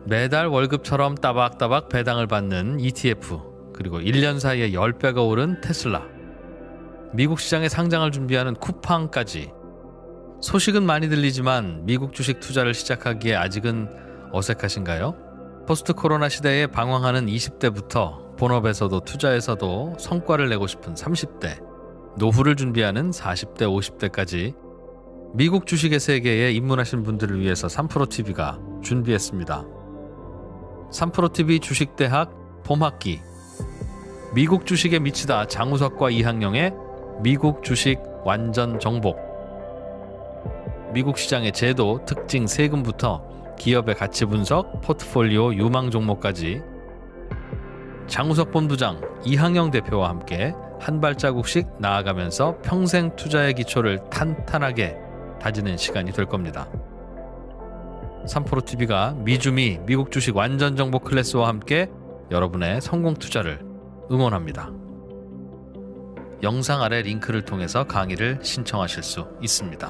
매달 월급처럼 따박따박 배당을 받는 ETF, 그리고 1년 사이에 10배가 오른 테슬라, 미국 시장에 상장을 준비하는 쿠팡까지. 소식은 많이 들리지만 미국 주식 투자를 시작하기에 아직은 어색하신가요? 포스트 코로나 시대에 방황하는 20대부터 본업에서도 투자에서도 성과를 내고 싶은 30대, 노후를 준비하는 40대, 50대까지 미국 주식의 세계에 입문하신 분들을 위해서 3프로TV가 준비했습니다. 3프로TV 주식대학 봄학기, 미국 주식에 미치다 장우석과 이항영의 미국 주식 완전 정복. 미국 시장의 제도, 특징, 세금부터 기업의 가치 분석, 포트폴리오, 유망 종목까지 장우석 본부장, 이항영 대표와 함께 한 발자국씩 나아가면서 평생 투자의 기초를 탄탄하게 다지는 시간이 될 겁니다. 3프로TV가 미주미 미국 주식 완전 정보 클래스와 함께 여러분의 성공 투자를 응원합니다. 영상 아래 링크를 통해서 강의를 신청하실 수 있습니다.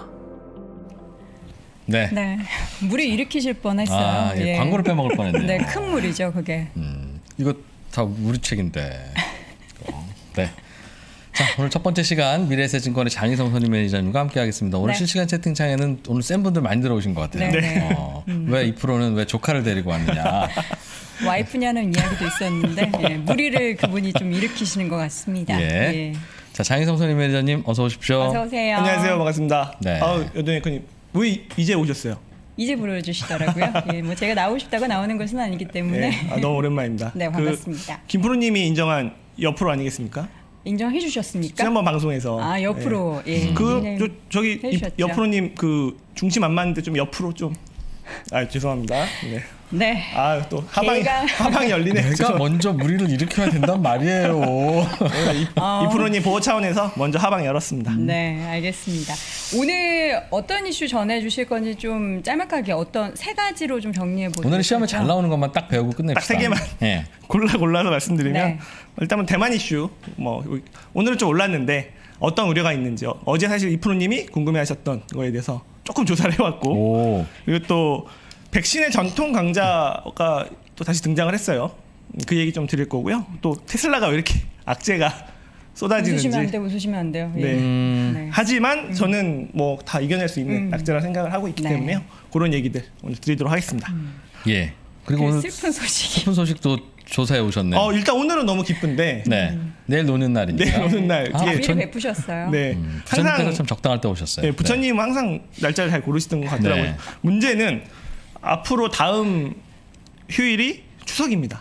네. 네. 물이 일으키실 뻔했어요. 아, 예. 광고를 빼먹을 뻔했네요. 네, 큰 물이죠, 그게. 이거 다 우리 책인데. 네. 자, 오늘 첫 번째 시간 미래에셋증권의 장희성 선임 매니저님과 함께하겠습니다. 오늘 네. 실시간 채팅창에는 오늘 센 분들 많이 들어오신 것 같아요. 네. 왜 이 프로는 왜 조카를 데리고 왔느냐. 와이프냐는 이야기도 있었는데 예, 무리를 그분이 좀 일으키시는 것 같습니다. 예. 예. 자, 장희성 선임 매니저님 어서 오십시오. 어서 오세요. 안녕하세요, 반갑습니다. 네. 여동이님 왜 이제 오셨어요? 이제 불러주시더라고요. 예, 뭐 제가 나오고 싶다고 나오는 것은 아니기 때문에. 네, 너무 오랜만입니다. 네, 반갑습니다. 김프로님이 인정한 옆으로 아니겠습니까? 인정해 주셨습니까? 지난번 방송에서. 아, 옆으로. 네. 예. 저기 해주셨죠. 옆으로님 그 중심 안 맞는데 좀 옆으로 좀. 죄송합니다. 네. 네. 또 하방이 열리네. 내가 먼저 무리를 일으켜야 된단 말이에요. 이프로님 보호 차원에서 먼저 하방 열었습니다. 네, 알겠습니다. 오늘 어떤 이슈 전해주실 건지 좀 짤막하게 어떤 세 가지로 좀 정리해 보도록. 오늘 시험에 잘 나오는 것만 딱 배우고 끝냅시다. 딱 세 개만 예. 골라서 말씀드리면 네. 일단은 대만 이슈. 오늘은 좀 올랐는데 어떤 우려가 있는지 어제 사실 이프로님이 궁금해하셨던 거에 대해서 조금 조사를 해왔고 오. 그리고 또 백신의 전통 강자가 또 다시 등장을 했어요. 그 얘기 좀 드릴 거고요. 또 테슬라가 왜 이렇게 악재가 쏟아지는지. 웃으시면 안 돼요. 예. 네. 네. 하지만 저는 뭐 다 이겨낼 수 있는 악재라 생각을 하고 있기 네. 때문에요. 그런 얘기들 오늘 드리도록 하겠습니다. 예. 그리고 그 오늘 슬픈 소식이. 슬픈 소식도 조사해 오셨네요. 일단 오늘은 너무 기쁜데 네. 내일 노는 날이니까. 내일 오는 날 아, 뒤에 미리 베푸셨어요. 네. 부처님께서 참 적당할 때 오셨어요. 네, 부처님은 항상 날짜를 잘 고르시던 것 같더라고요. 네. 문제는 앞으로 다음 휴일이 추석입니다.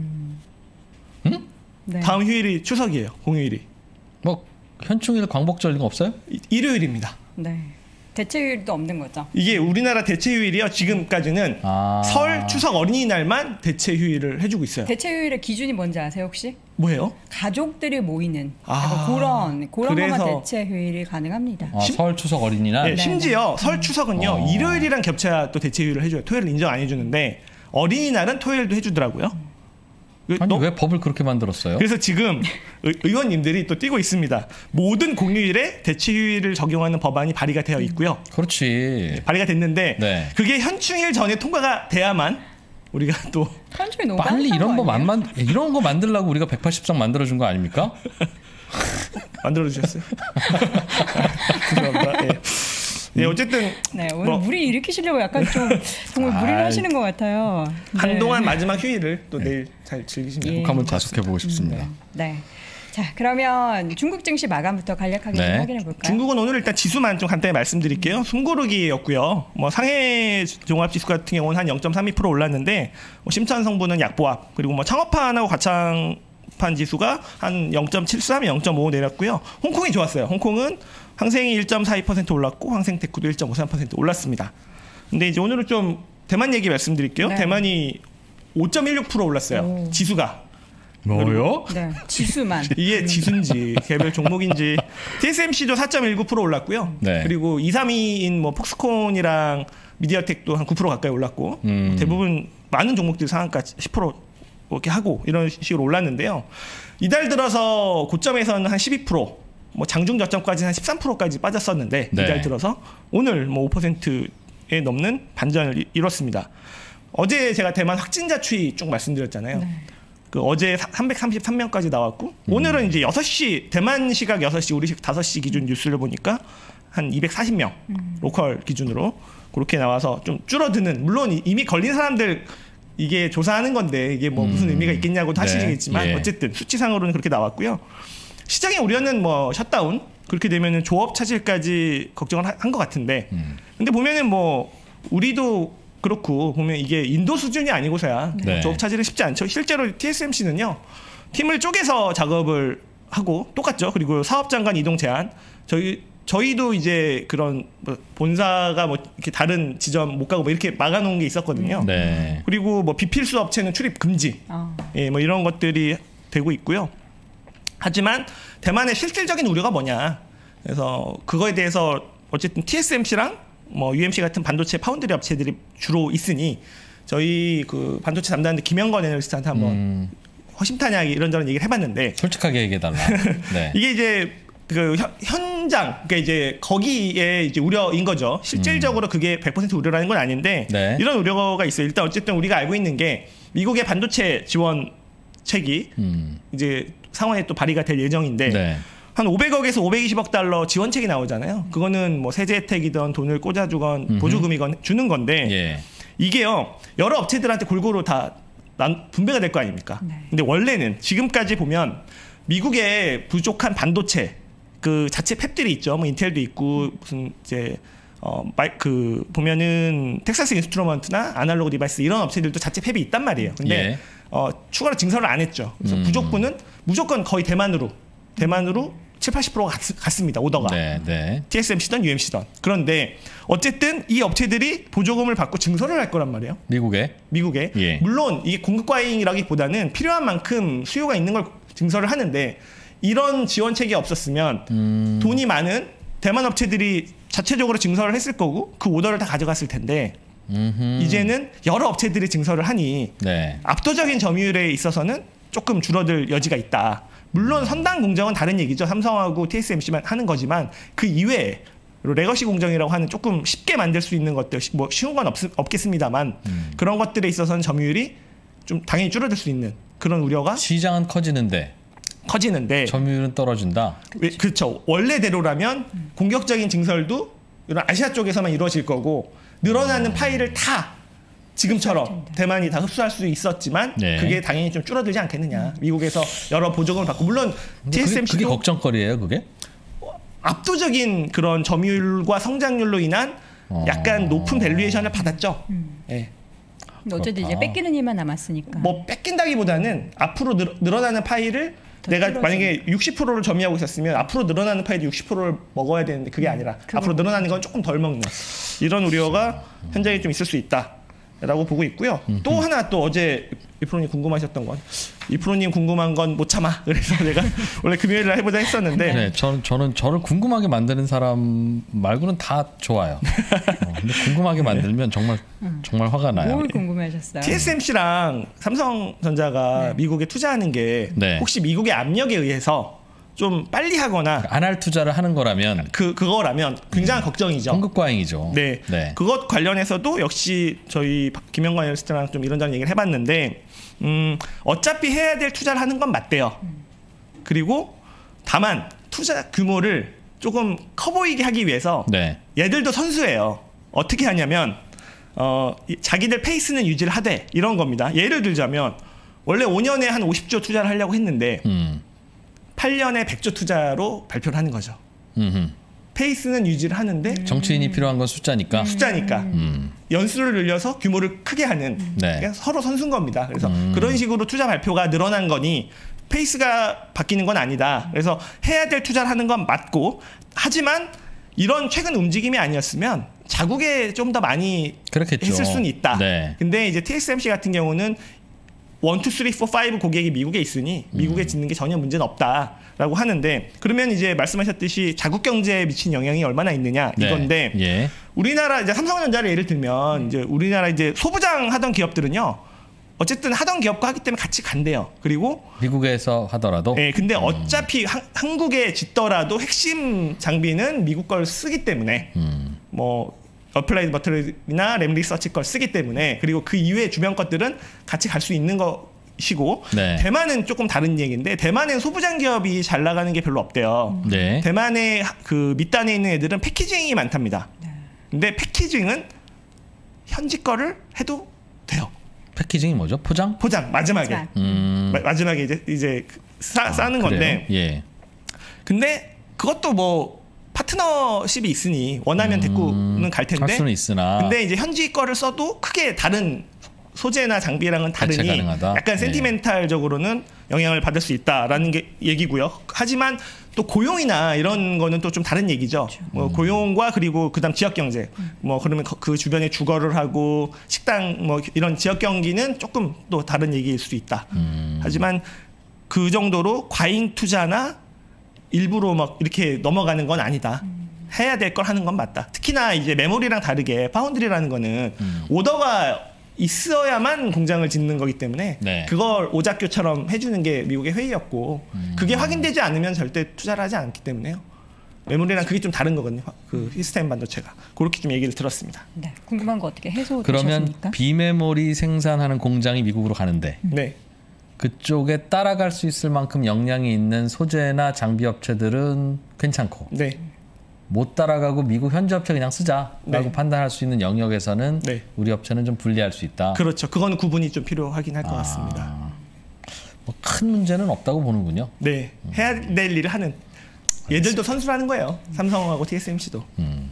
네. 다음 휴일이 추석이에요. 공휴일이. 뭐 현충일 광복절 이런 거 없어요? 일요일입니다. 네. 대체율도 없는 거죠. 이게 우리나라 대체 휴일이요. 지금까지는 설, 추석, 어린이날만 대체 휴일을 해주고 있어요. 대체율의 기준이 뭔지 아세요 혹시? 뭐예요? 가족들이 모이는 아, 그런 것만 그래서- 대체휴일이 가능합니다. 설, 추석, 어린이날. 네, 심지어 설, 추석은요. 일요일이랑 겹쳐야 또 대체 휴일을 해줘요. 토요일 인정 안 해주는데 어린이날은 토요일도 해주더라고요. 아니 왜 법을 그렇게 만들었어요? 그래서 지금 의원님들이 또 뛰고 있습니다. 모든 공휴일에 대체 휴일을 적용하는 법안이 발의가 되어 있고요. 그렇지. 발의가 됐는데 네. 그게 현충일 전에 통과가 돼야만 우리가 또 현충일 너무 빨리 깜깜한 이런 거 만들려고 우리가 180석 만들어준 거 아닙니까? 만들어 주셨어요. 죄송합니다. 네. 네, 어쨌든 네, 오늘 무리 일으키시려고 약간 좀 정말 무리를 하시는 것 같아요. 네. 한동안 마지막 휴일을 또 내일 잘 즐기시면 예. 꼭 한번 자숙해 보고 싶습니다. 네. 자, 그러면 중국 증시 마감부터 간략하게 좀 네. 확인해 볼까요? 중국은 오늘 일단 지수만 좀 간단히 말씀드릴게요. 숨고르기였고요. 뭐 상해 종합지수 같은 경우는 한 0.32% 올랐는데 심천 성분은 약보합 그리고 뭐 창업판하고 과창판 지수가 한 0.73, 0.5 내렸고요. 홍콩이 좋았어요. 홍콩은 항생이 1.42% 올랐고 항생테크도 1.53% 올랐습니다. 근데 이제 오늘은 좀 대만 얘기 말씀드릴게요. 네. 대만이 5.16% 올랐어요. 지수가. 뭐요? 네, 지수만. 이게 지수인지 개별 종목인지 TSMC도 4.19% 올랐고요. 네. 그리고 2, 3위인 뭐 폭스콘이랑 미디어텍도 한 9% 가까이 올랐고 대부분 많은 종목들이 상한가 10% 이렇게 하고 이런 식으로 올랐는데요. 이달 들어서 고점에서는 한 12%, 뭐 장중 저점까지 한 13%까지 빠졌었는데 네. 이달 들어서 오늘 뭐 5%에 넘는 반전을 이뤘습니다. 어제 제가 대만 확진자 추이 쭉 말씀드렸잖아요. 네. 그 어제 333명까지 나왔고 오늘은 이제 6시 대만 시각 6시 우리 시각 5시 기준 뉴스를 보니까 한 240명 로컬 기준으로 그렇게 나와서 좀 줄어드는 물론 이미 걸린 사람들 이게 조사하는 건데 이게 뭐 무슨 의미가 있겠냐고도 하시겠지만 예. 어쨌든 수치상으로는 그렇게 나왔고요. 시장의 우려는 뭐 셧다운 그렇게 되면은 조업 차질까지 걱정을 한 것 같은데 근데 보면은 뭐 우리도 그렇고 보면 이게 인도 수준이 아니고서야 네. 조업 차질은 쉽지 않죠. 실제로 TSMC는요 팀을 쪼개서 작업을 하고 똑같죠. 그리고 사업장 간 이동 제한 저희도 이제 그런 뭐 본사가 뭐 이렇게 다른 지점 못 가고 뭐 이렇게 막아놓은 게 있었거든요. 네. 그리고 뭐 비필수 업체는 출입 금지, 예, 뭐 이런 것들이 되고 있고요. 하지만 대만의 실질적인 우려가 뭐냐? 그래서 그거에 대해서 어쨌든 TSMC랑 뭐 UMC 같은 반도체 파운드리 업체들이 주로 있으니 저희 그 반도체 담당하는 김영건 애널리스트한테 한번 허심탄회하게 이런저런 얘기를 해봤는데 솔직하게 얘기해달라. 네. 이게 이제 그 현장, 그러니까 이제 거기에 이제 우려인 거죠. 실질적으로 그게 100% 우려라는 건 아닌데 네. 이런 우려가 있어요. 일단 어쨌든 우리가 알고 있는 게 미국의 반도체 지원책이 이제 상원에 또 발의가 될 예정인데 네. 한 500억에서 520억 달러 지원책이 나오잖아요. 그거는 뭐 세제 혜택이든 돈을 꽂아주건 보조금이건 주는 건데 예. 이게요 여러 업체들한테 골고루 다 분배가 될 거 아닙니까? 네. 근데 원래는 지금까지 보면 미국의 부족한 반도체 그 자체 팹들이 있죠. 뭐 인텔도 있고 무슨 이제 그 보면은 텍사스 인스트루먼트나 아날로그 디바이스 이런 업체들도 자체 팹이 있단 말이에요. 근데 예. 추가로 증설을 안 했죠. 그래서 부족분은 무조건 거의 대만으로 70-80%가 갔습니다. 오더가. 네. 네. TSMC든 UMC든. 그런데 어쨌든 이 업체들이 보조금을 받고 증설을 할 거란 말이에요. 미국에. 미국에. 예. 물론 이게 공급 과잉이라기보다는 필요한 만큼 수요가 있는 걸 증설을 하는데 이런 지원책이 없었으면 돈이 많은 대만 업체들이 자체적으로 증설을 했을 거고 그 오더를 다 가져갔을 텐데 이제는 여러 업체들이 증설을 하니 네. 압도적인 점유율에 있어서는 조금 줄어들 여지가 있다. 물론 선단 공정은 다른 얘기죠. 삼성하고 TSMC만 하는 거지만 그 이외에 레거시 공정이라고 하는 조금 쉽게 만들 수 있는 것들 뭐 쉬운 건 없겠습니다만 그런 것들에 있어서는 점유율이 좀 당연히 줄어들 수 있는 그런 우려가 시장은 커지는데 점유율은 떨어진다. 그렇죠. 원래대로라면 공격적인 증설도 이런 아시아 쪽에서만 이루어질 거고 늘어나는 파일을 다 지금처럼 대만이 다 흡수할 수 있었지만 네. 그게 당연히 좀 줄어들지 않겠느냐. 미국에서 여러 보조금을 받고 물론 TSMC도 그게 걱정거리예요, 그게? 압도적인 그런 점유율과 성장률로 인한 약간 높은 밸류에이션을 받았죠. 예. 어쨌든 이제 뺏기는 일만 남았으니까. 뭐 뺏긴다기보다는 앞으로 늘어나는 파일을 내가 줄어지는. 만약에 60%를 점유하고 있었으면 앞으로 늘어나는 파일이 60%를 먹어야 되는데 그게 아니라 앞으로 늘어나는 건 조금 덜 먹는 이런 우려가 현장에 좀 있을 수 있다라고 보고 있고요. 또 하나 또 어제 이프로님 궁금하셨던 건 이프로님 궁금한 건 못 참아. 그래서 내가 원래 금요일날 해보자 했었는데 네, 저는 저를 궁금하게 만드는 사람 말고는 다 좋아요. 근데 궁금하게 만들면 정말 화가 나요. 뭘 궁금해하셨어요? TSMC랑 삼성전자가 미국에 투자하는 게 네. 혹시 미국의 압력에 의해서 좀 빨리 하거나 안 할 투자를 하는 거라면 그거라면 굉장한 걱정이죠. 공급 과잉이죠. 네. 그것 관련해서도 역시 저희 김영관 애널리스트랑 좀 이런저런 얘기를 해봤는데 어차피 해야 될 투자를 하는 건 맞대요. 그리고 다만 투자 규모를 조금 커 보이게 하기 위해서 네. 얘들도 선수예요. 어떻게 하냐면 자기들 페이스는 유지를 하되 이런 겁니다. 예를 들자면 원래 5년에 한 50조 투자를 하려고 했는데 8년에 100조 투자로 발표를 하는 거죠. 페이스는 유지를 하는데 정치인이 필요한 건 숫자니까. 연수를 늘려서 규모를 크게 하는 네. 그냥 서로 선수인 겁니다. 그래서 그런 식으로 투자 발표가 늘어난 거니 페이스가 바뀌는 건 아니다. 그래서 해야 될 투자를 하는 건 맞고 하지만 이런 최근 움직임이 아니었으면 자국에 좀 더 많이 그렇겠죠. 했을 수는 있다. 네. 근데 이제 TSMC 같은 경우는 1, 2, 3, 4, 5 고객이 미국에 있으니 미국에 짓는 게 전혀 문제는 없다라고 하는데 그러면 이제 말씀하셨듯이 자국 경제에 미친 영향이 얼마나 있느냐 이건데 네. 예. 우리나라 이제 삼성전자를 예를 들면 이제 우리나라 이제 소부장 하던 기업들은요 어쨌든 하던 기업과 하기 때문에 같이 간대요. 그리고 미국에서 하더라도. 예, 근데 어차피 한국에 짓더라도 핵심 장비는 미국 걸 쓰기 때문에 뭐 어플라이드 머터리나 램리서치 걸 쓰기 때문에 그리고 그 이외의 주변 것들은 같이 갈 수 있는 것이고 네. 대만은 조금 다른 얘기인데 대만은 소부장 기업이 잘 나가는 게 별로 없대요. 네. 대만의 그 밑단에 있는 애들은 패키징이 많답니다. 근데 패키징은 현지 거를 해도 돼요. 패키징이 뭐죠? 포장? 포장 마지막에 마지막에 이제 싸는 건데. 예. 근데 그것도 뭐 파트너십이 있으니 원하면 데리고는 갈 텐데. 할 수는 있으나. 근데 이제 현지 거를 써도 크게 다른 소재나 장비랑은 다르니 가능하다. 약간 센티멘탈적으로는 영향을 받을 수 있다라는 게 얘기고요. 하지만 또 고용이나 이런 거는 또 좀 다른 얘기죠. 그렇죠. 뭐 고용과 그리고 그다음 지역 경제. 뭐 그러면 그 주변에 주거를 하고 식당 뭐 이런 지역 경기는 조금 또 다른 얘기일 수도 있다. 하지만 그 정도로 과잉 투자나 일부러 막 이렇게 넘어가는 건 아니다. 해야 될 걸 하는 건 맞다. 특히나 이제 메모리랑 다르게 파운드리라는 거는 오더가 있어야만 공장을 짓는 거기 때문에 네. 그걸 오작교처럼 해주는 게 미국의 회의였고 그게 확인되지 않으면 절대 투자를 하지 않기 때문에요. 메모리랑 그게 좀 다른 거거든요. 그 시스템 반도체가 그렇게 좀 얘기를 들었습니다. 네, 궁금한 거 어떻게 그러면 해소되셨습니까? 비메모리 생산하는 공장이 미국으로 가는데 네. 그쪽에 따라갈 수 있을 만큼 역량이 있는 소재나 장비 업체들은 괜찮고 네. 못 따라가고 미국 현지 업체 그냥 쓰자라고 네. 판단할 수 있는 영역에서는 네. 우리 업체는 좀 불리할 수 있다. 그렇죠. 그건 구분이 좀 필요하긴 할 것 같습니다. 뭐 큰 문제는 없다고 보는군요. 네. 해야 될 일을 하는 얘들도 선수라는 거예요. 삼성하고 TSMC도.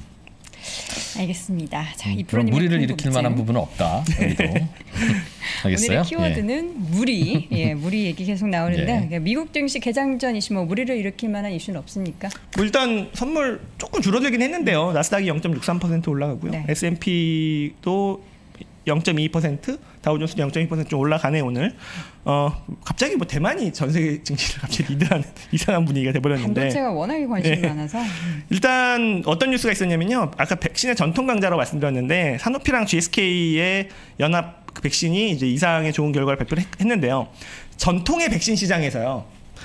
알겠습니다. 자, 이 그럼 프로님의 무리를 큰 일으킬 걱정. 만한 부분은 없다. 여기도. 알겠어요? 오늘의 키워드는 무리. 예, 무리 얘기 계속 나오는데 그러니까 미국 증시 개장 전 이슈 뭐 무리를 일으킬 만한 이슈는 없습니까? 뭐 일단 선물 조금 줄어들긴 했는데요. 나스닥이 0.63% 올라가고요. 네. S&P도 0.2%, 다우존스도 0.2% 좀 올라가네 오늘. 갑자기 뭐 대만이 전 세계 증시를 갑자기 리드하는 이상한 분위기가 돼버렸는데. 반도체가 워낙에 관심이 네. 많아서. 일단 어떤 뉴스가 있었냐면요. 아까 백신의 전통 강자라고 말씀드렸는데 사노피랑 GSK의 연합 그 백신이 이제 이상의 좋은 결과를 발표를 했는데요. 전통의 백신 시장에서요.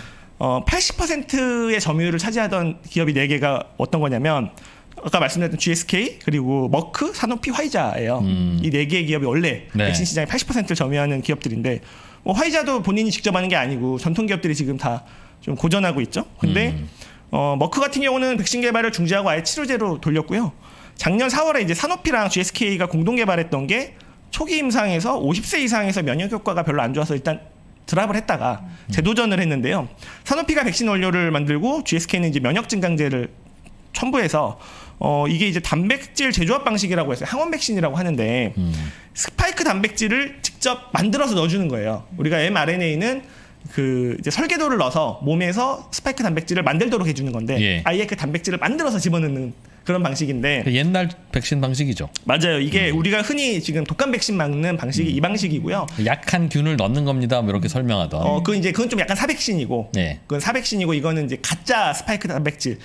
80%의 점유율을 차지하던 기업이 4개가 어떤 거냐면 아까 말씀드렸던 GSK 그리고 머크, 사노피, 화이자예요. 이 4개의 기업이 원래 네. 백신 시장의 80%를 점유하는 기업들인데 뭐 화이자도 본인이 직접 하는 게 아니고 전통 기업들이 지금 다 좀 고전하고 있죠. 근데 머크 같은 경우는 백신 개발을 중지하고 아예 치료제로 돌렸고요. 작년 4월에 이제 사노피랑 GSK가 공동 개발했던 게 초기 임상에서 50세 이상에서 면역 효과가 별로 안 좋아서 일단 드랍을 했다가 재도전을 했는데요. 사노피가 백신 원료를 만들고 GSK는 이제 면역 증강제를 첨부해서 이게 이제 단백질 재조합 방식이라고 해서 항원 백신이라고 하는데 스파이크 단백질을 직접 만들어서 넣어주는 거예요. 우리가 mRNA는 그 이제 설계도를 넣어서 몸에서 스파이크 단백질을 만들도록 해주는 건데 예. 아예 그 단백질을 만들어서 집어넣는 그런 방식인데 옛날 백신 방식이죠. 맞아요. 이게 우리가 흔히 지금 독감 백신 맞는 방식이 이 방식이고요. 약한 균을 넣는 겁니다. 뭐 이렇게 설명하던. 그건 좀 약간 사백신이고, 네. 그건 사백신이고 이거는 이제 가짜 스파이크 단백질을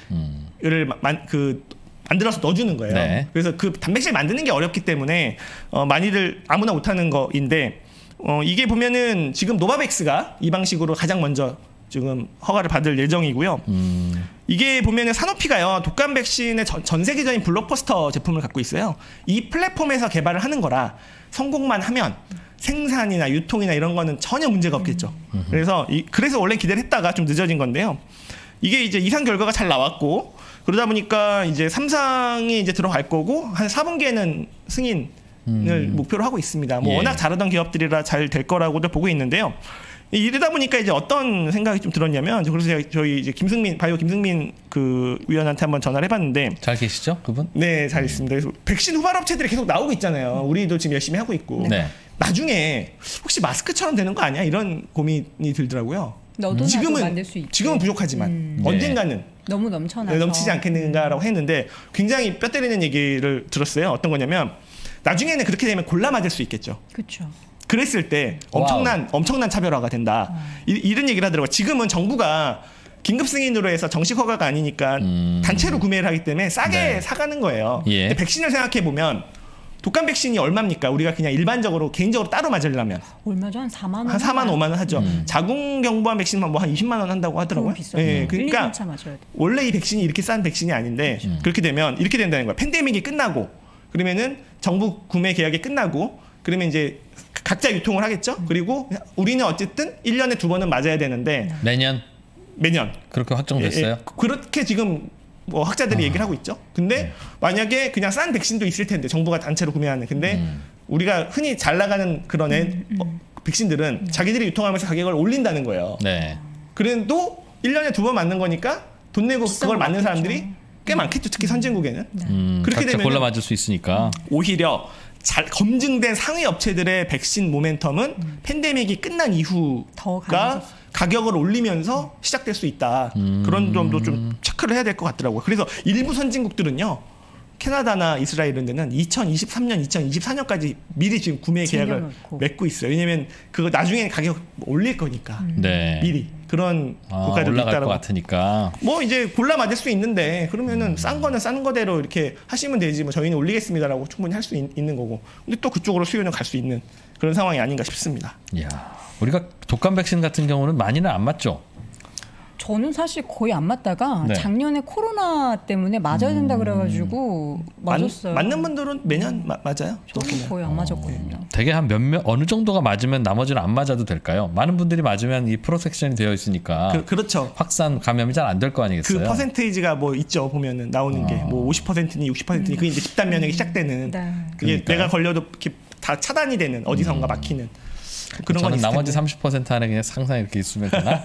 만들어서 넣어주는 거예요. 네. 그래서 그 단백질 만드는 게 어렵기 때문에 많이들 아무나 못하는 거인데 이게 보면은 지금 노바백스가 이 방식으로 가장 먼저 지금 허가를 받을 예정이고요. 이게 보면은 사노피가요 독감 백신의 전 세계적인 블록버스터 제품을 갖고 있어요. 이 플랫폼에서 개발을 하는 거라 성공만 하면 생산이나 유통이나 이런 거는 전혀 문제가 없겠죠. 그래서 원래 기대를 했다가 좀 늦어진 건데요. 이게 이제 이상 결과가 잘 나왔고 그러다 보니까 이제 삼성이 이제 들어갈 거고 한 4분기에는 승인을 목표로 하고 있습니다. 뭐 예. 워낙 잘하던 기업들이라 잘 될 거라고도 보고 있는데요. 이러다 보니까 이제 어떤 생각이 좀 들었냐면 그래서 저희 이제 바이오 김승민 그 위원한테 한번 전화를 해봤는데 잘 계시죠, 그분? 네, 잘 있습니다. 그래서 백신 후발 업체들이 계속 나오고 있잖아요. 우리도 지금 열심히 하고 있고 네. 나중에 혹시 마스크처럼 되는 거 아니야? 이런 고민이 들더라고요. 너도 나도 만들 수 있지. 지금은 부족하지만 네. 언젠가는 너무 넘쳐나서 넘치지 않겠는가라고 했는데 굉장히 뼈 때리는 얘기를 들었어요. 어떤 거냐면 나중에는 그렇게 되면 골라 맞을 수 있겠죠. 그렇죠. 그랬을 때 엄청난 차별화가 된다. 이런 얘기를 하더라고요. 지금은 정부가 긴급 승인으로 해서 정식 허가가 아니니까 단체로 구매를 하기 때문에 싸게 네. 사가는 거예요. 예. 근데 백신을 생각해 보면 독감 백신이 얼마입니까? 우리가 그냥 일반적으로 개인적으로 따로 맞으려면 얼마죠? 한 4만 원. 한 4만 5만 원 하죠. 자궁경부암 백신만 뭐 한 20만 원 한다고 하더라고요. 비싸요. 예, 그러니까 1, 2차 맞아야 돼. 원래 이 백신이 이렇게 싼 백신이 아닌데 그렇게 되면 이렇게 된다는 거야. 팬데믹이 끝나고 그러면은 정부 구매 계약이 끝나고 그러면 이제 각자 유통을 하겠죠. 그리고 우리는 어쨌든 1년에 2번은 맞아야 되는데 매년 그렇게 확정됐어요? 그렇게 지금 뭐 학자들이 얘기를 하고 있죠. 근데 만약에 그냥 싼 백신도 있을 텐데 정부가 단체로 구매하는 근데 우리가 흔히 잘 나가는 그런 백신들은 자기들이 유통하면서 가격을 올린다는 거예요. 네. 그래도 1년에 2번 맞는 거니까 돈 내고 그걸 맞는 사람들이 꽤 많겠죠. 특히 선진국에는. 그렇게 각자 되면 골라 맞을 수 있으니까. 오히려 잘 검증된 상위 업체들의 백신 모멘텀은 팬데믹이 끝난 이후가 가격을 올리면서 시작될 수 있다. 그런 점도 좀 체크를 해야 될 것 같더라고요. 그래서 일부 선진국들은요. 캐나다나 이스라엘 이런 데는 2023년, 2024년까지 미리 지금 구매 계약을 맺고 있어요. 왜냐면 그거 나중에 가격 올릴 거니까. 네. 미리. 그런 국가들도 올라갈 있다라고. 것 같으니까. 뭐 이제 골라 맞을 수 있는데 그러면은 싼 거는 싼 거대로 이렇게 하시면 되지 뭐 저희는 올리겠습니다라고 충분히 할 수 있는 거고. 근데 또 그쪽으로 수요는 갈 수 있는 그런 상황이 아닌가 싶습니다. 이야, 우리가 독감 백신 같은 경우는 많이는 안 맞죠? 저는 사실 거의 안 맞다가 네. 작년에 코로나 때문에 맞아야 된다 그래가지고 맞았어요. 맞는 분들은 매년 맞아요. 저는 거의 안 맞았거든요. 되게 한 어느 정도가 맞으면 나머지는 안 맞아도 될까요? 많은 분들이 맞으면 이 프로텍션이 되어 있으니까 그렇죠. 확산 감염이 잘 안 될 거 아니겠어요? 그 퍼센테이지가 뭐 있죠. 보면은 나오는 게 뭐 50%니 60%니 그게 이제 집단 면역이 시작되는 네. 그게 그러니까요. 내가 걸려도 이렇게 다 차단이 되는 어디선가 막히는 그런 건 저는 있을 나머지 텐데. 30% 안에 그냥 항상 이렇게 있으면 되나?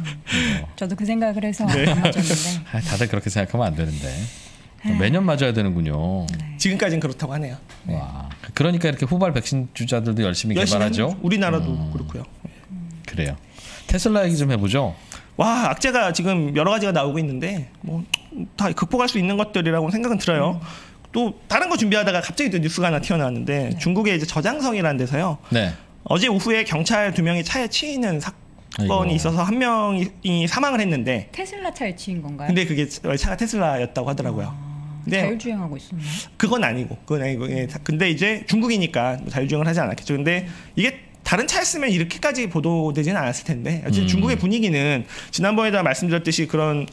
저도 그 생각을 해서 네. 안 맞았는데. 다들 그렇게 생각하면 안 되는데 매년 맞아야 되는군요. 지금까지는 그렇다고 하네요. 와, 그러니까 이렇게 후발 백신 주자들도 열심히 개발하죠. 하는 우리나라도 그렇고요. 그래요. 테슬라 얘기 좀 해보죠. 와 악재가 지금 여러 가지가 나오고 있는데 뭐 다 극복할 수 있는 것들이라고 생각은 들어요. 또 다른 거 준비하다가 갑자기 또 뉴스가 하나 튀어나왔는데 중국의 이제 저장성이라는 데서요. 네. 어제 오후에 경찰 2명이 차에 치이는 사건이 아이고. 있어서 한 명이 사망을 했는데 테슬라 차에 치인 건가요? 근데 그게 차가 테슬라였다고 하더라고요. 근데 자율주행하고 있었나요? 그건 아니고. 예. 근데 이제 중국이니까 자율주행을 하지 않았겠죠. 근데 이게 다른 차였으면 이렇게까지 보도되지는 않았을 텐데 어쨌든 중국의 분위기는 지난번에도 말씀드렸듯이 그런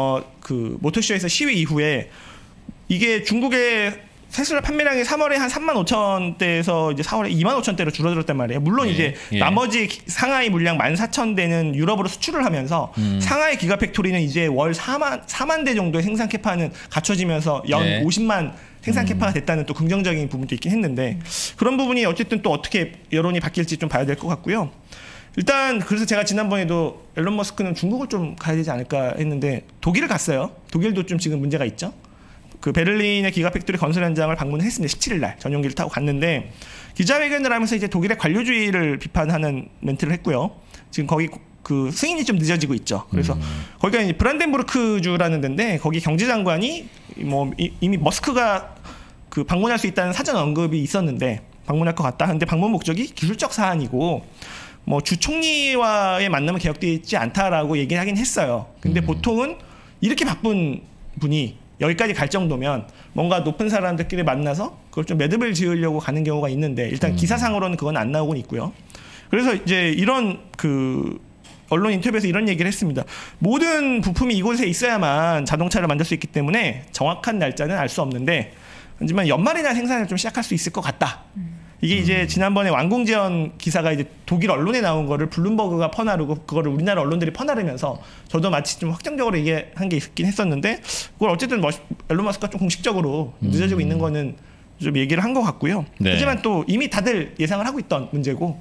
그 모터쇼에서 시위 이후에 이게 중국의 테슬라 판매량이 3월에 한 35,000대에서 이제 4월에 25,000대로 줄어들었단 말이에요. 물론 이제 나머지 상하이 물량 14,000대는 유럽으로 수출을 하면서 상하이 기가팩토리는 이제 월 4만 대 정도의 생산 캐파는 갖춰지면서 연 50만 생산 캐파가 됐다는 또 긍정적인 부분도 있긴 했는데 그런 부분이 어쨌든 또 어떻게 여론이 바뀔지 좀 봐야 될 것 같고요. 일단 그래서 제가 지난번에도 앨런 머스크는 중국을 좀 가야 되지 않을까 했는데 독일을 갔어요. 독일도 좀 지금 문제가 있죠. 그 베를린의 기가팩토리 건설 현장을 방문했습니다. 17일 날 전용기를 타고 갔는데 기자회견을 하면서 이제 독일의 관료주의를 비판하는 멘트를 했고요. 지금 거기 그 승인이 좀 늦어지고 있죠. 그래서 거기가 이제 브란덴부르크주라는 데인데 거기 경제장관이 뭐 이미 머스크가 그 방문할 수 있다는 사전 언급이 있었는데 방문할 것 같다. 근데 방문 목적이 기술적 사안이고 뭐 주 총리와의 만남은 계획되어 있지 않다라고 얘기를 하긴 했어요. 근데 보통은 이렇게 바쁜 분이 여기까지 갈 정도면 뭔가 높은 사람들끼리 만나서 그걸 좀 매듭을 지으려고 가는 경우가 있는데 일단 기사상으로는 그건 안 나오고 있고요. 그래서 이제 이런 그 언론 인터뷰에서 이런 얘기를 했습니다. 모든 부품이 이곳에 있어야만 자동차를 만들 수 있기 때문에 정확한 날짜는 알 수 없는데 하지만 연말이나 생산을 좀 시작할 수 있을 것 같다. 이게 이제 지난번에 완공지원 기사가 이제 독일 언론에 나온 거를 블룸버그가 퍼나르고 그거를 우리나라 언론들이 퍼나르면서 저도 마치 좀 확정적으로 얘기한 게 있긴 했었는데 그걸 어쨌든 앨런 머스크가 좀 공식적으로 늦어지고 있는 거는 좀 얘기를 한 것 같고요. 네. 하지만 또 이미 다들 예상을 하고 있던 문제고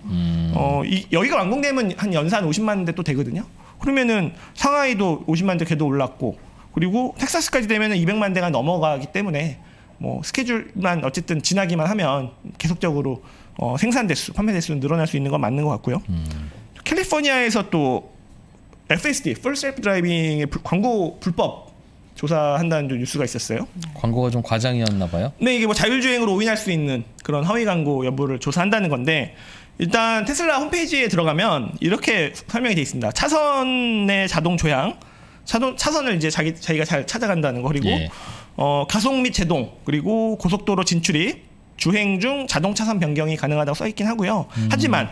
여기가 완공되면 한 연산 50만 대 또 되거든요. 그러면은 상하이도 50만 대 걔도 올랐고 그리고 텍사스까지 되면은 200만 대가 넘어가기 때문에 뭐 스케줄만 어쨌든 지나기만 하면 계속적으로 생산 대수, 판매 대수는 늘어날 수 있는 건 맞는 것 같고요. 캘리포니아에서 또 FSD, Full Self Driving의 광고 불법 조사한다는 뉴스가 있었어요. 광고가 좀 과장이었나 봐요. 네, 이게 뭐 자율주행으로 오인할 수 있는 그런 허위 광고 여부를 조사한다는 건데 일단 테슬라 홈페이지에 들어가면 이렇게 설명이 돼 있습니다. 차선의 자동 조향, 차선을 이제 자기가 잘 찾아간다는 거 그리고 가속 및 제동 그리고 고속도로 진출입, 주행 중 자동 차선 변경이 가능하다고 써 있긴 하고요. 하지만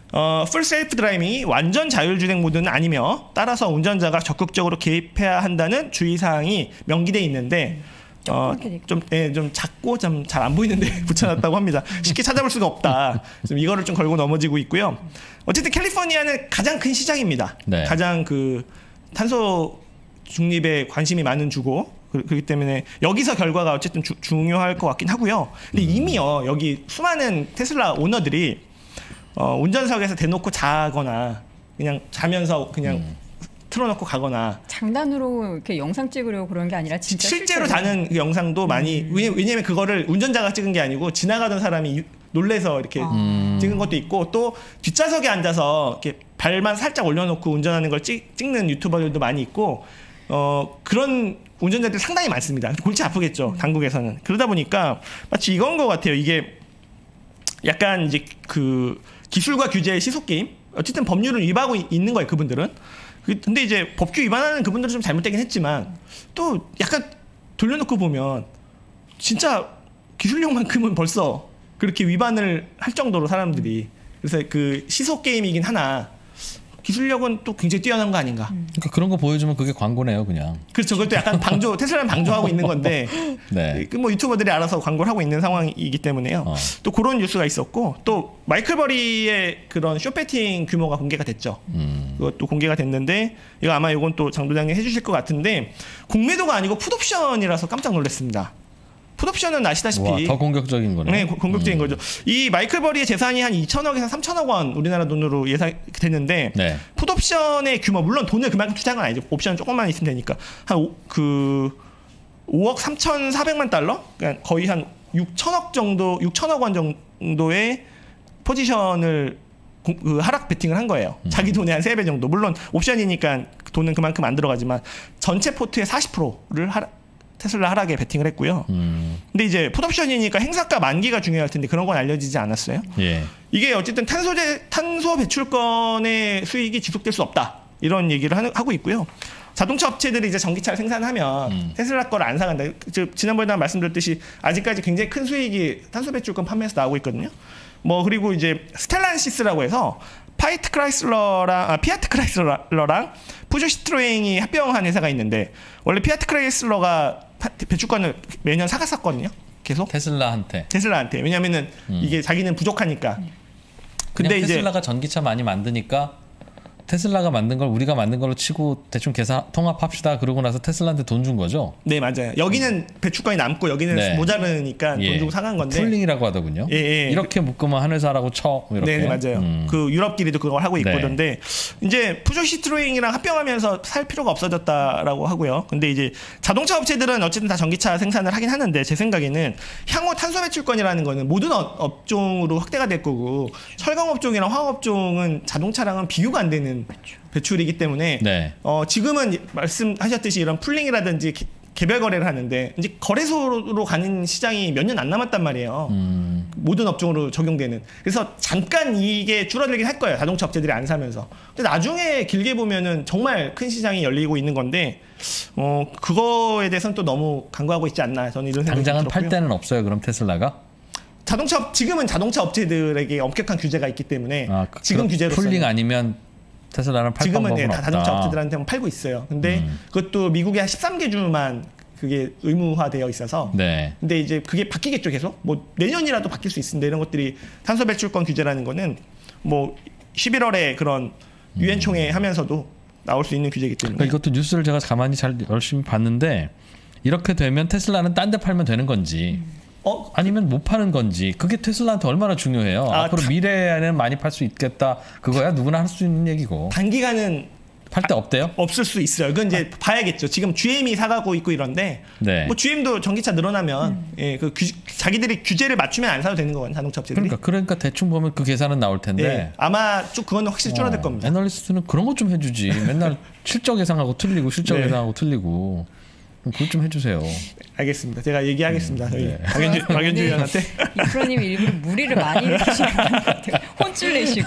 풀 셀프 드라이빙이 완전 자율주행 모드는 아니며 따라서 운전자가 적극적으로 개입해야 한다는 주의사항이 명기돼 있는데 좀 작고 좀 잘 안 보이는데 붙여놨다고 합니다. 쉽게 찾아볼 수가 없다. 좀 이거를 좀 걸고 넘어지고 있고요. 어쨌든 캘리포니아는 가장 큰 시장입니다. 네. 가장 그 탄소 중립에 관심이 많은 주고 그렇기 때문에 여기서 결과가 어쨌든 중요할 것 같긴 하고요. 근데 이미요 여기 수많은 테슬라 오너들이 운전석에서 대놓고 자거나 그냥 자면서 그냥 틀어놓고 가거나 장난으로 이렇게 영상 찍으려고 그런 게 아니라 진짜 실제로 자는 그 영상도 많이 왜냐면 그거를 운전자가 찍은 게 아니고 지나가던 사람이 놀래서 이렇게 찍은 것도 있고 또 뒷좌석에 앉아서 이렇게 발만 살짝 올려놓고 운전하는 걸 찍는 유튜버들도 많이 있고 그런 운전자들이 상당히 많습니다. 골치 아프겠죠 당국에서는. 그러다 보니까 마치 이건 것 같아요. 이게 약간 이제 그 기술과 규제의 시속 게임. 어쨌든 법률을 위반하고 있는 거예요 그분들은. 근데 이제 법규 위반하는 그분들은 좀 잘못되긴 했지만 또 약간 돌려놓고 보면 진짜 기술력만큼은 벌써 그렇게 위반을 할 정도로 사람들이 그래서 그 시속 게임이긴 하나 기술력은 또 굉장히 뛰어난 거 아닌가. 그러니까 그런 거 보여주면 그게 광고네요, 그냥. 그렇죠. 그것도 약간 테슬라는 방조하고 있는 건데, 네. 뭐 유튜버들이 알아서 광고를 하고 있는 상황이기 때문에요. 또 그런 뉴스가 있었고, 또 마이클 버리의 그런 쇼배팅 규모가 공개가 됐죠. 그것도 공개가 됐는데, 이거 아마 이건 또 장 부장님 해주실 것 같은데, 공매도가 아니고 풋옵션이라서 깜짝 놀랐습니다. 풋옵션은 아시다시피 와, 더 공격적인 거네. 네, 공격적인 거죠. 이 마이클 버리의 재산이 한 2천억에서 3천억 원 우리나라 돈으로 예상됐는데 네. 풋옵션의 규모 물론 돈을 그만큼 투자한 건 아니죠. 옵션 조금만 있으면 되니까 한 5억 3,400만 달러, 그러니까 거의 한 6천억 원 정도의 포지션을 하락 베팅을 한 거예요. 자기 돈의 한 3배 정도. 물론 옵션이니까 돈은 그만큼 안 들어가지만 전체 포트의 40%를 테슬라 하락에 베팅을 했고요. 근데 이제 풋옵션이니까 행사가 만기가 중요할 텐데 그런 건 알려지지 않았어요. 예. 이게 어쨌든 탄소 배출권의 수익이 지속될 수 없다. 이런 얘기를 하고 있고요. 자동차 업체들이 이제 전기차를 생산하면 테슬라 거를 안 사간다. 지난번에 말씀드렸듯이 아직까지 굉장히 큰 수익이 탄소 배출권 판매에서 나오고 있거든요. 뭐 그리고 이제 스텔란시스라고 해서 피아트 크라이슬러랑 푸조 시트로행이 합병한 회사가 있는데 원래 피아트 크라이슬러가 배출권을 매년 사갔었거든요. 계속 테슬라한테. 왜냐면은 이게 자기는 부족하니까. 근데 이제 테슬라가 전기차 많이 만드니까 테슬라가 만든 걸 우리가 만든 걸로 치고 대충 계산 통합합시다. 그러고 나서 테슬라한테 돈 준 거죠. 네, 맞아요. 여기는 배출권이 남고 여기는 네. 모자르니까 돈 주고 사간 건데. 풀링이라고 하더군요. 예. 이렇게 묶으면 한 회사라고 쳐. 이렇게. 네, 맞아요. 그 유럽끼리도 그걸 하고 있거든데 이제 푸조 시트로잉이랑 합병하면서 살 필요가 없어졌다라고 하고요. 근데 이제 자동차 업체들은 어쨌든 다 전기차 생산을 하긴 하는데 제 생각에는 향후 탄소 배출권이라는 거는 모든 업종으로 확대가 될 거고 철강 업종이랑 화학 업종은 자동차랑은 비교가 안 되는 배출이기 때문에 네. 지금은 말씀하셨듯이 이런 풀링이라든지 개별 거래를 하는데 이제 거래소로 가는 시장이 몇 년 안 남았단 말이에요. 모든 업종으로 적용되는. 그래서 잠깐 이게 줄어들긴 할 거예요. 자동차 업체들이 안 사면서. 근데 나중에 길게 보면은 정말 큰 시장이 열리고 있는 건데 그거에 대해서는 또 너무 간과하고 있지 않나 저는 이런 생각이 당장은 들었고요. 팔 때는 없어요. 그럼 테슬라가? 지금은 자동차 업체들에게 엄격한 규제가 있기 때문에 지금 규제로서는 풀링 아니면 테슬라는 팔 지금은 방법은 다 없다. 자동차 업체들한테만 팔고 있어요. 근데 그것도 미국의 한 13개 주만 그게 의무화되어 있어서. 네. 근데 이제 그게 바뀌겠죠 계속. 뭐 내년이라도 바뀔 수 있습니다. 이런 것들이 탄소 배출권 규제라는 거는 뭐 11월에 그런 유엔 총회 하면서도 나올 수 있는 규제이기 때문에. 그러니까 이것도 뉴스를 제가 가만히 잘 열심히 봤는데 이렇게 되면 테슬라는 딴 데 팔면 되는 건지. 아니면 못 파는 건지 그게 테슬라한테 얼마나 중요해요. 앞으로 미래에는 많이 팔 수 있겠다. 그거야 누구나 할 수 있는 얘기고. 단기간은 팔 데 없대요? 없을 수 있어요. 그건 이제 봐야겠죠. 지금 GM이 사가고 있고 이런데 네. 뭐 GM도 전기차 늘어나면 자기들이 규제를 맞추면 안 사도 되는 거거든요. 자동차 업체들이. 그러니까 대충 보면 그 계산은 나올 텐데. 네. 아마 좀 그건 확실히 줄어들 겁니다. 애널리스트는 그런 것 좀 해주지. 맨날 실적 예상하고 틀리고 실적 예상하고 틀리고. 그것 좀 해주세요. 알겠습니다. 제가 얘기하겠습니다. 저희 박연주 의원한테. 이프로님이 일부러 무리를 많이 일으키시는 것 같아요. 혼쭐 내시고.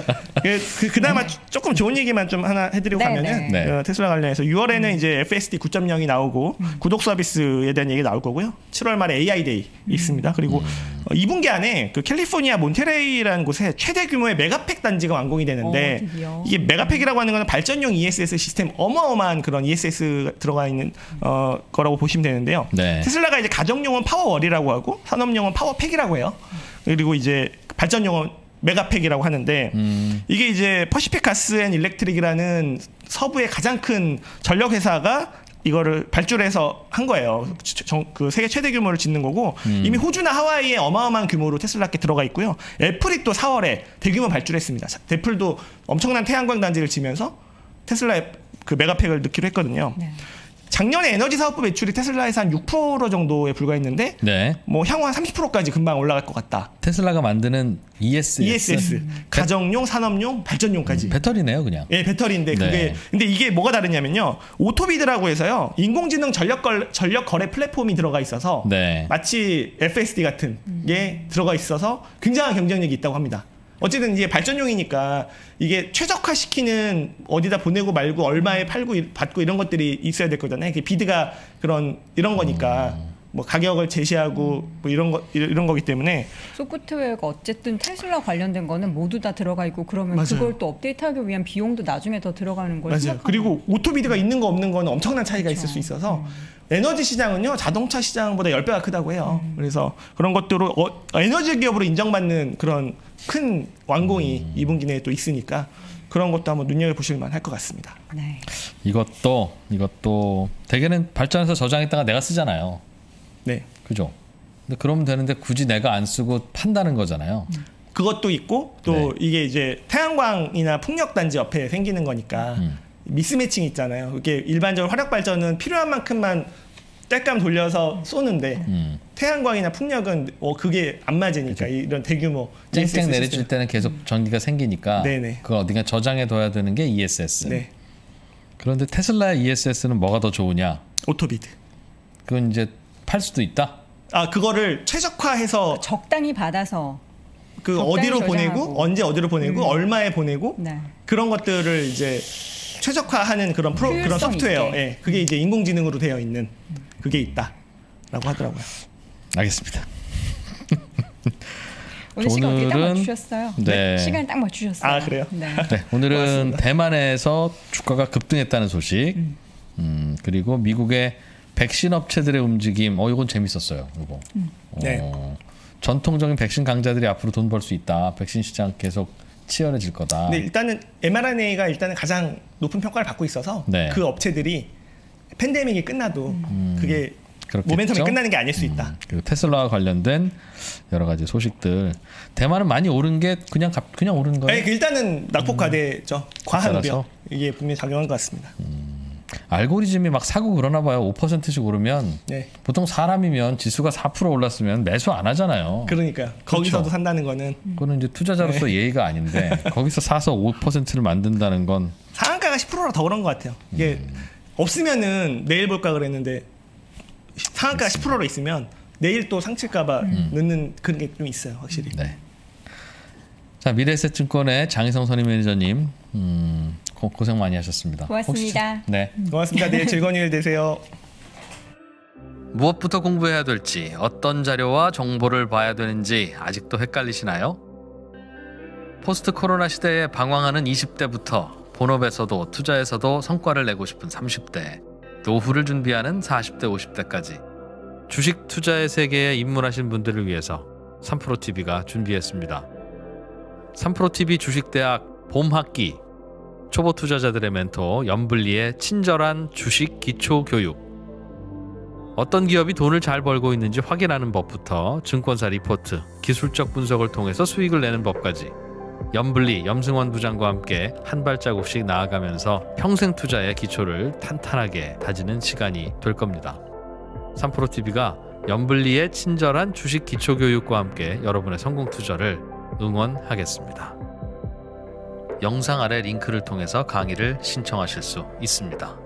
그나마 조금 좋은 얘기만 좀 하나 해드리고 가면은 네. 테슬라 관련해서 6월에는 이제 FSD 9.0이 나오고 구독 서비스에 대한 얘기 나올 거고요. 7월 말에 AI 데이 있습니다. 그리고 2분기 안에 그 캘리포니아 몬테레이라는 곳에 최대 규모의 메가팩 단지가 완공이 되는데 드디어. 이게 메가팩이라고 하는 거는 발전용 ESS 시스템 어마어마한 그런 ESS 들어가 있는 거라고 보시면 되는데요. 네. 테슬라가 이제 가정용은 파워월이라고 하고 산업용은 파워팩이라고 해요. 그리고 이제 발전용은 메가팩이라고 하는데 이게 이제 퍼시픽 가스 앤 일렉트릭이라는 서부의 가장 큰 전력 회사가 이거를 발주해서 한 거예요. 그 세계 최대 규모를 짓는 거고 이미 호주나 하와이에 어마어마한 규모로 테슬라께 들어가 있고요. 애플이 또 4월에 대규모 발주를 했습니다. 애플도 엄청난 태양광 단지를 지면서 테슬라의 그 메가팩을 넣기로 했거든요. 네. 작년에 에너지 사업부 매출이 테슬라에서 한 6% 정도에 불과했는데 네. 뭐 향후 한 30%까지 금방 올라갈 것 같다. 테슬라가 만드는 ESS 가정용, 산업용, 발전용까지. 배터리네요, 그냥. 예, 배터리인데 네. 그게 근데 이게 뭐가 다르냐면요. 오토비드라고 해서요. 인공지능 전력 거래 플랫폼이 들어가 있어서 네. 마치 FSD 같은 게 들어가 있어서 굉장한 경쟁력이 있다고 합니다. 어쨌든 이게 발전용이니까 이게 최적화시키는 어디다 보내고 말고 얼마에 팔고 받고 이런 것들이 있어야 될 거잖아요. 비드가 이런 거니까 뭐 가격을 제시하고 뭐 이런 거기 때문에 소프트웨어가 어쨌든 테슬라 관련된 거는 모두 다 들어가 있고 그러면 맞아요. 그걸 또 업데이트하기 위한 비용도 나중에 더 들어가는 걸 맞아요. 생각하면 그리고 오토비드가 있는 거 없는 거는 엄청난 차이가 있을 수 있어서 에너지 시장은요 자동차 시장보다 10배가 크다고 해요. 그래서 그런 것들을 에너지 기업으로 인정받는 그런 큰 완공이 2분기 내에 또 있으니까 그런 것도 한번 눈여겨보실 만할 것 같습니다. 네. 이것도 대개는 발전해서 저장했다가 내가 쓰잖아요. 네. 그죠? 근데 그러면 되는데 굳이 내가 안 쓰고 판다는 거잖아요. 그것도 있고 또 네. 이게 이제 태양광이나 풍력 단지 옆에 생기는 거니까 미스매칭 있잖아요. 이게 일반적으로 화력 발전은 필요한 만큼만 땔감 돌려서 쏘는데 태양광이나 풍력은 그게 안 맞으니까 이런 대규모 쨍쨍 내려줄 때는 계속 전기가 생기니까 네네. 그걸 어딘가 저장해 둬야 되는 게 ESS. 네. 그런데 테슬라의 ESS는 뭐가 더 좋으냐? 오토비드. 그건 이제 팔 수도 있다. 아 그거를 최적화해서 적당히 받아서 그 적당히 어디로 저장하고. 보내고 언제 어디로 보내고 얼마에 보내고 네. 그런 것들을 이제 최적화하는 그런 그런 효율성 소프트웨어. 있게. 예, 그게 이제 인공지능으로 되어 있는 그게 있다라고 하더라고요. 알겠습니다. 오늘 시간 어떻게 딱 오늘은- 맞추셨어요? 네. 시간 딱 맞추셨어요. 아, 그래요? 네. 네, 오늘은 고맙습니다. 대만에서 주가가 급등했다는 소식, 그리고 미국의 백신 업체들의 움직임, 이건 재밌었어요. 이거. 네. 전통적인 백신 강자들이 앞으로 돈 벌 수 있다. 백신 시장 계속 치열해질 거다. 근데 일단은 mRNA가 일단은 가장 높은 평가를 받고 있어서 네. 그 업체들이 팬데믹이 끝나도 그게 그렇겠죠? 모멘텀이 끝나는 게 아닐 수 있다. 그리고 테슬라와 관련된 여러 가지 소식들. 대만은 많이 오른 게 그냥 오른 거예요. 네, 일단은 낙폭과대죠. 과한 따라서? 우려 이게 분명히 작용한 것 같습니다. 알고리즘이 막 사고 그러나 봐요. 5%씩 오르면 네, 보통 사람이면 지수가 4% 올랐으면 매수 안 하잖아요. 그러니까요. 거기서도 산다는 거는 그거는 이제 투자자로서 예의가 아닌데 거기서 사서 5%를 만든다는 건 상한가가 10%라 더 그런 것 같아요. 이게 없으면은 내일 볼까 그랬는데 상한가가 10%로 있으면 내일 또 상칠까봐 넣는 그런 게 좀 있어요, 확실히. 네. 자, 미래에셋증권의 장희성 선임 매니저님 고생 많이 하셨습니다. 고맙습니다. 혹시, 네. 고맙습니다. 내일 즐거운 일 되세요. 무엇부터 공부해야 될지, 어떤 자료와 정보를 봐야 되는지 아직도 헷갈리시나요? 포스트 코로나 시대에 방황하는 20대부터 본업에서도 투자에서도 성과를 내고 싶은 30대, 노후를 준비하는 40대, 50대까지 주식 투자의 세계에 입문하신 분들을 위해서 3프로TV가 준비했습니다. 3프로TV 주식대학 봄학기, 초보 투자자들의 멘토 염블리의 친절한 주식 기초 교육, 어떤 기업이 돈을 잘 벌고 있는지 확인하는 법부터 증권사 리포트, 기술적 분석을 통해서 수익을 내는 법까지 염블리, 염승원 부장과 함께 한 발자국씩 나아가면서 평생 투자의 기초를 탄탄하게 다지는 시간이 될 겁니다. 3프로TV가 염블리의 친절한 주식 기초 교육과 함께 여러분의 성공 투자를 응원하겠습니다. 영상 아래 링크를 통해서 강의를 신청하실 수 있습니다.